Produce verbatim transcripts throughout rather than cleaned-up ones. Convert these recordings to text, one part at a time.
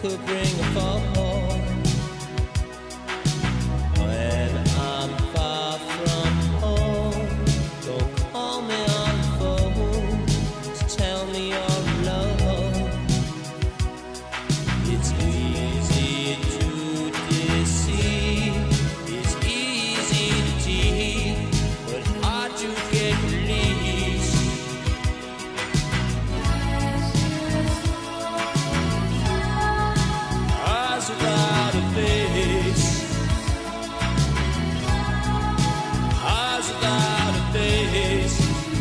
could bring a fall. When I'm far from home, don't call me on the phone to tell me you're alone. It's easy to deceive, it's easy to cheat, but hard to get released. Eyes without a face, eyes without a face,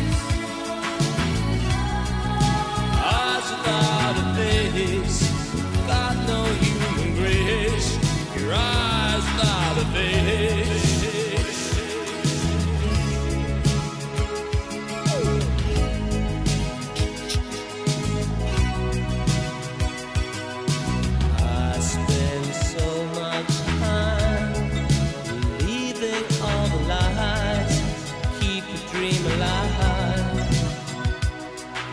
eyes without a face. Got no human grace. Your eyes without a face. I spend so much time believing all the lies, keep a dream alive.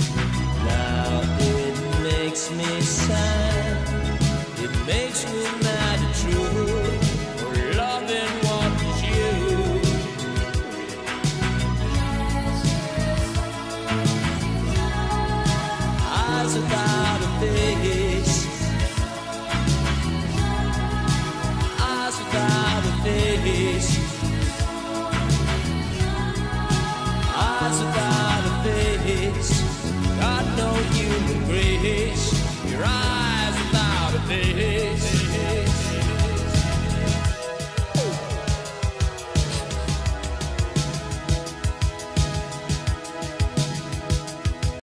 Now it makes me sad, it makes me mad.